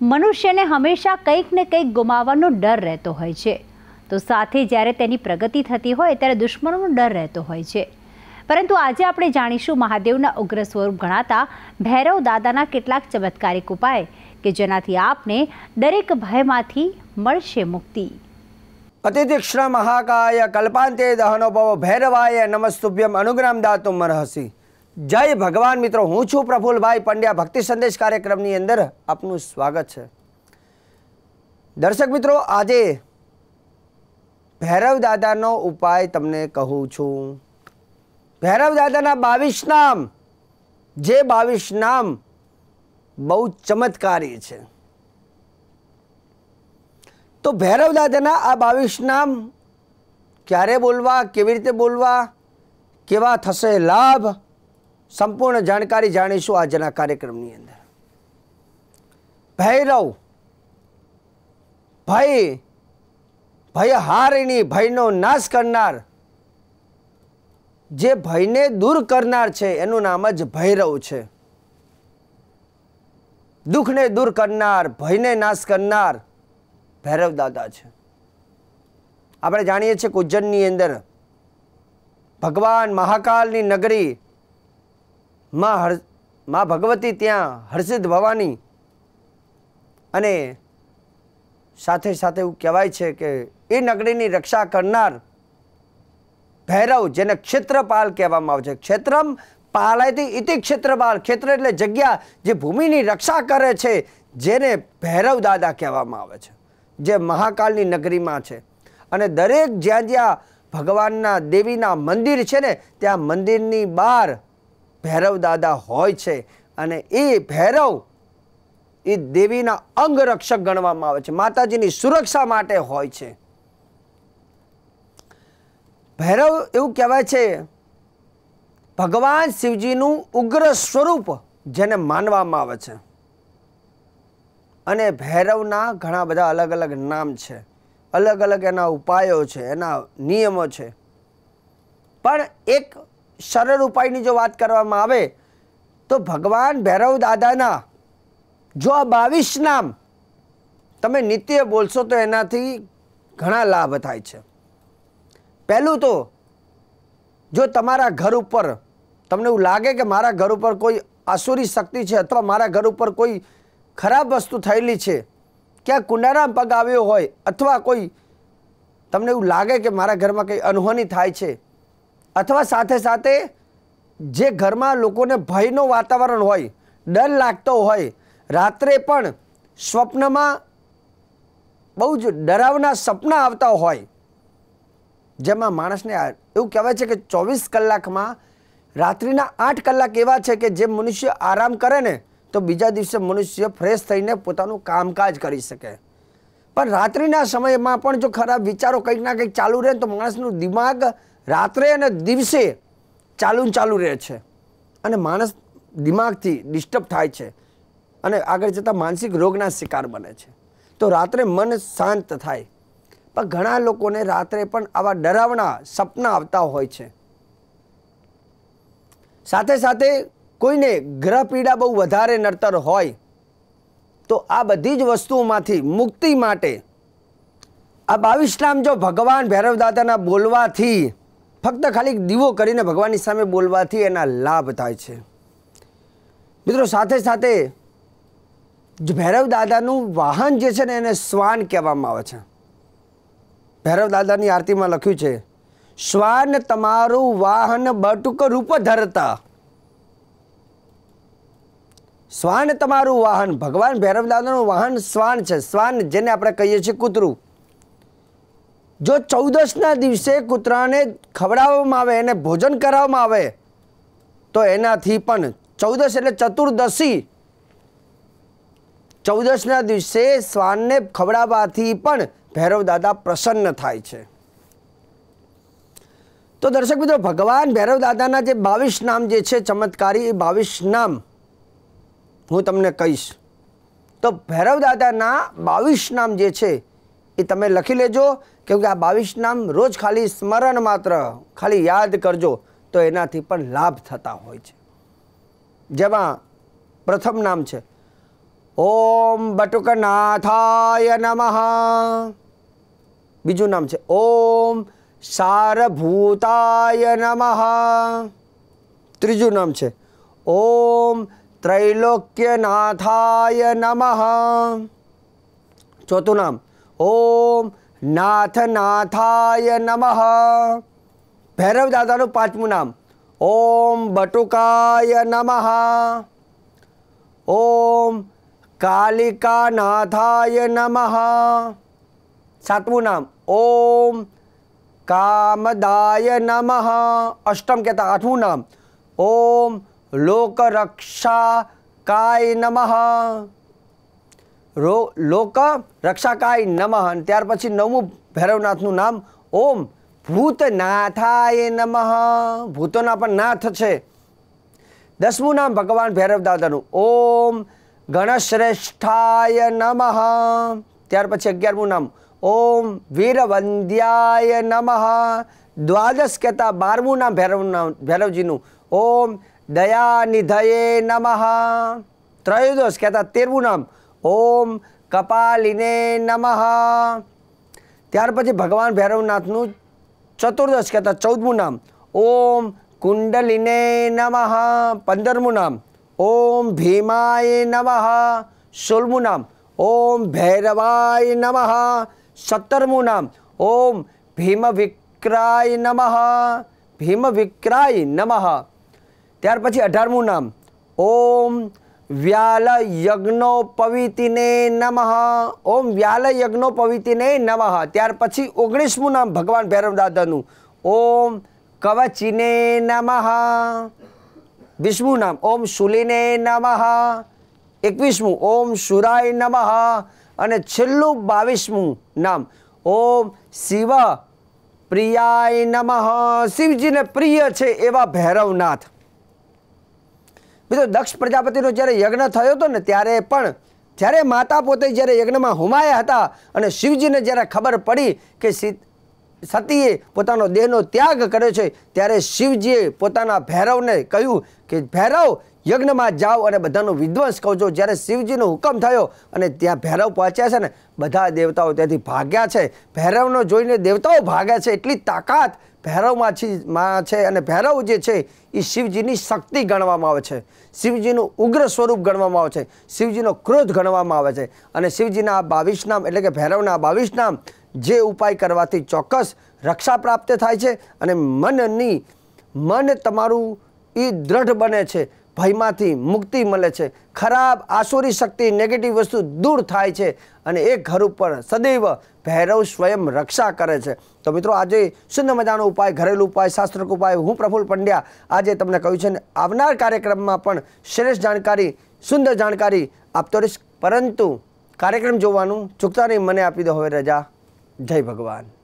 મનુષ્યને હંમેશા કંઈક ને કંઈક ગુમાવવાનો ડર રહેતો હોય છે, તો સાથે જ્યારે તેની પ્રગતિ થતી હોય ત્યારે દુશ્મનોનો ડર રહેતો હોય છે. પરંતુ આજે આપણે જાણીશું મહાદેવના ઉગ્ર સ્વરૂપ ગણાતા ભૈરવ દાદાના કેટલાક ચમત્કારિક ઉપાય કે જેનાથી આપને દરેક ભયમાંથી મળશે મુક્તિ. અતિતીક્ષ્ણ મહાકાય કલ્પાંતે દહનોપવ ભૈરવાય નમસ્તુભ્યમ અનુગ્રહમ દાતુમ મરહસી. જય ભગવાન મિત્રો, હું છું પ્રફુલભાઈ પંડ્યા. ભક્તિ સંદેશ કાર્યક્રમની અંદર આપનું સ્વાગત છે. દર્શક મિત્રો, આજે ભૈરવ દાદાનો ઉપાય તમને કહું છું. ભૈરવ દાદાના 22 નામ, જે 22 નામ બહુ ચમત્કારી છે. તો ભૈરવ દાદાના આ 22 નામ ક્યારે બોલવા, કેવી રીતે બોલવા, કેવા થશે લાભ, સંપૂર્ણ જાણકારી જાણીશું આજના કાર્યક્રમની અંદર. ભૈરવ, ભય હારિણી, ભયનો નાશ કરનાર, જે ભયને દૂર કરનાર છે એનું નામ જ ભૈરવ છે. દુઃખને દૂર કરનાર, ભયને નાશ કરનાર ભૈરવ દાદા છે. આપણે જાણીએ છીએ કે ઉજ્જૈનની અંદર ભગવાન મહાકાલની નગરી માં ભગવતી, ત્યાં હર્ષિત ભવાની, અને સાથે સાથે એવું કહેવાય છે કે એ નગરીની રક્ષા કરનાર ભૈરવ, જેને ક્ષેત્રપાલ કહેવામાં આવે છે. ક્ષેત્રમ પાલયતિ ઇતિ ક્ષેત્રપાલ. ક્ષેત્ર એટલે જગ્યા, જે ભૂમિની રક્ષા કરે છે, જેને ભૈરવ દાદા કહેવામાં આવે છે, જે મહાકાલની નગરીમાં છે. અને દરેક જ્યાં જ્યાં ભગવાનના દેવીના મંદિર છે ને, ત્યાં મંદિરની બહાર ભૈરવ દાદા હોય છે. અને એ ભૈરવ એ દેવીના અંગરક્ષક ગણવામાં આવે છે, માતાજીની સુરક્ષા માટે હોય છે. ભૈરવ એવું કહેવાય છે ભગવાન શિવજીનું ઉગ્ર સ્વરૂપ, જેને માનવામાં આવે છે. અને ભૈરવના ઘણા બધા અલગ અલગ નામ છે, અલગ અલગ એના ઉપાયો છે, એના નિયમો છે. પણ એક સરળ ઉપાયની જો વાત કરવામાં આવે તો ભગવાન ભૈરવ દાદાના જો આ 22 નામ તમે નિત્ય બોલશો તો એનાથી ઘણા લાભ થાય છે. પહેલું તો, જો તમારા ઘર ઉપર તમને એવું લાગે કે મારા ઘર ઉપર કોઈ આસુરી શક્તિ છે, અથવા મારા ઘર ઉપર કોઈ ખરાબ વસ્તુ થયેલી છે, ક્યાં કુંડારામ પગ આવ્યો હોય, અથવા કોઈ તમને એવું લાગે કે મારા ઘરમાં કંઈ અનહોની થાય છે, અથવા સાથે સાથે જે ઘરમાં લોકોને ભયનું વાતાવરણ હોય, ડર લાગતો હોય, રાત્રે પણ સ્વપ્નમાં બહુ જ ડરાવના સપના આવતા હોય, જેમાં માણસને એવું કહેવાય છે કે 24 કલાકમાં રાત્રિના 8 કલાક એવા છે કે જે મનુષ્ય આરામ કરે ને તો બીજા દિવસે મનુષ્ય ફ્રેશ થઈને પોતાનું કામકાજ કરી શકે. પણ રાત્રિના સમયમાં પણ જો ખરાબ વિચારો કંઈક ના કંઈક ચાલુ રહે તો માણસનું દિમાગ રાત્રે અને દિવસે ચાલુ રહે છે, અને માણસ દિમાગથી ડિસ્ટર્બ થાય છે, અને આગળ જતાં માનસિક રોગના શિકાર બને છે. તો રાત્રે મન શાંત થાય. પણ ઘણા લોકોને રાત્રે પણ આવા ડરાવના સપના આવતા હોય છે. સાથે સાથે કોઈને ગ્રહ પીડા બહુ વધારે નડતર હોય તો આ બધી જ વસ્તુઓમાંથી મુક્તિ માટે આ 22 નામ જો ભગવાન ભૈરવ દાદાના બોલવાથી, ફક્ત ખાલી દીવો કરીને ભગવાનની સામે બોલવાથી એના લાભ થાય છે. મિત્રો, સાથે સાથે ભૈરવ દાદાનું વાહન જે છે ને એને શ્વાન કહેવામાં આવે છે. ભૈરવ દાદાની આરતીમાં લખ્યું છે, શ્વાન તમારું વાહન બટુક રૂપ ધરતા. શ્વાન તમારું વાહન, ભગવાન ભૈરવ દાદાનું વાહન શ્વાન છે. શ્વાન જેને આપણે કહીએ છીએ કૂતરું. જો 14ના દિવસે કૂતરાને ખવડાવવામાં આવે, એને ભોજન કરાવવામાં આવે તો એનાથી પણ 14 એટલે ચતુર્દશી, 14ના દિવસે શ્વાનને ખવડાવવાથી પણ ભૈરવ દાદા પ્રસન્ન થાય છે. તો દર્શક મિત્રો, ભગવાન ભૈરવ દાદાના જે 22 નામ જે છે ચમત્કારી, એ 22 નામ હું તમને કહીશ. તો ભૈરવ દાદાના 22 નામ જે છે એ તમે લખી લેજો, કેમકે આ 22 નામ રોજ ખાલી સ્મરણ માત્ર ખાલી યાદ કરજો તો એનાથી પણ લાભ થતા હોય છે. જેમાં પ્રથમ નામ છે ઓમ બટુકનાથાય નમઃ. બીજું નામ છે ઓમ સારભૂતાય નમઃ. ત્રીજું નામ છે ઓમ ત્રૈલોક્યનાથાય નમઃ. ચોથું નામ ઓમ નાથનાથાય નમઃ. ભૈરવ દાદાનું પાંચમું નામ ઓમ બટુકાય નમઃ. ઓમ કાલિકાનાથાય નમઃ. સાતમું નામ ઓમ કામદાય નમઃ. અષ્ટમ કહેતા આઠમું નામ ઓમ લોકરક્ષાકાય નમઃ. લોક રક્ષાકાય નમઃ. અને ત્યાર પછી નવમું ભૈરવનાથનું નામ ઓમ ભૂતનાથાય નમઃ. ભૂતોના પણ નાથ છે. દસમું નામ ભગવાન ભૈરવ દાદાનું ઓમ ગણશ્રેષ્ઠાય નમઃ. ત્યાર પછી 11મું નામ ઓમ વીરવંદ્યાય નમઃ. દ્વાદશ કહેતા 12મું નામ ભૈરવજીનું ઓમ દયાનિધયે નમઃ. ત્રયોદશ કહેતા 13મું નામ ઓમ કપાલિને નમઃ. ત્યાર પછી ભગવાન ભૈરવનાથનું ચતુર્દશ કહેતા 14મું નામ ઓમ કુંડલિને નમઃ. 15મું નામ ઓમ ભીમાય નમઃ. 16મું નામ ઓમ ભૈરવાય નમઃ. 17મું નામ ઓમ ભીમવિક્રાય નમઃ. ભીમવિક્રાય નમઃ. ત્યાર પછી 18મું નામ ઓમ વ્યાલ યજ્ઞોપવિતિને નમઃ. ઓમ વ્યાલ યજ્ઞોપવિતિને નમઃ. ત્યાર પછી 19મું નામ ભગવાન ભૈરવ દાદાનું ઓમ કવચિને નમઃ. 20મું નામ ઓમ શૂલિને નમઃ. 21મું ઓમ શુરાય નમઃ. અને છેલ્લું 22મું નામ ઓમ શિવ પ્રિયાય નમઃ. શિવજીને પ્રિય છે એવા ભૈરવનાથ. મિત્રો દક્ષ પ્રજાપતિનો જ્યારે યજ્ઞ થયો હતો ને ત્યારે પણ જ્યારે માતા પોતે જ્યારે યજ્ઞમાં હોમાયા હતા અને શિવજીને જ્યારે ખબર પડી કે સતીએ પોતાનો દેહનો ત્યાગ કર્યો છે ત્યારે શિવજીએ પોતાના ભૈરવને કહ્યું કે ભૈરવ યજ્ઞમાં જાઓ અને બધાનો વિધ્વંસ કરજો. જ્યારે શિવજીનો હુકમ થયો અને ત્યાં ભૈરવ પહોંચ્યા છે ને બધા દેવતાઓ ત્યાંથી ભાગ્યા છે. ભૈરવનો જોઈને દેવતાઓ ભાગ્યા છે. એટલી તાકાત ભૈરવમાં છે અને ભૈરવ જે છે એ શિવજીની શક્તિ ગણવામાં આવે છે. શિવજીનું ઉગ્ર સ્વરૂપ ગણવામાં આવે છે. શિવજીનો ક્રોધ ગણવામાં આવે છે. અને શિવજીના આ 22 નામ એટલે કે ભૈરવના 22 નામ જે ઉપાય કરવાથી ચોક્કસ રક્ષા પ્રાપ્ત થાય છે અને મન તમારું એ દ્રઢ બને છે. ભયમાંથી મુક્તિ મળે છે. ખરાબ આસુરી શક્તિ નેગેટિવ વસ્તુ દૂર થાય છે અને એ ઘર ઉપર સદૈવ ભૈરવ સ્વયં રક્ષા કરે છે. તો મિત્રો આજે સુંદર મજાનો ઉપાય, ઘરેલું ઉપાય, શાસ્ત્રોક્ત ઉપાય હું પ્રફુલ્લ પંડ્યા આજે તમને કહ્યું છે. આવનાર કાર્યક્રમમાં પણ શ્રેષ્ઠ જાણકારી, સુંદર જાણકારી આપતો રહીશ. પરંતુ કાર્યક્રમ જોવાનું ચૂકતા નહીં. મને આપી દો હવે રજા. જય ભગવાન.